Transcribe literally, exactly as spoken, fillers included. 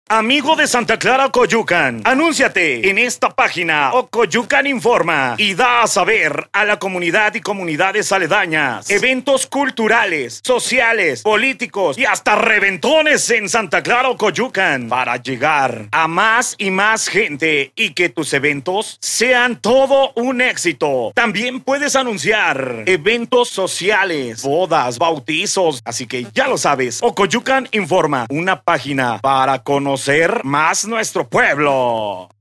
Amigo de Santa Clara Ocoyucan, anúnciate en esta página Ocoyucan Informa y da a saber a la comunidad y comunidades aledañas eventos culturales, sociales, políticos y hasta reventones en Santa Clara Ocoyucan para llegar a más y más gente y que tus eventos sean todo un éxito. También puedes anunciar eventos sociales, bodas, bautizos, así que ya lo sabes, Ocoyucan Informa, una página para conocer más nuestro pueblo.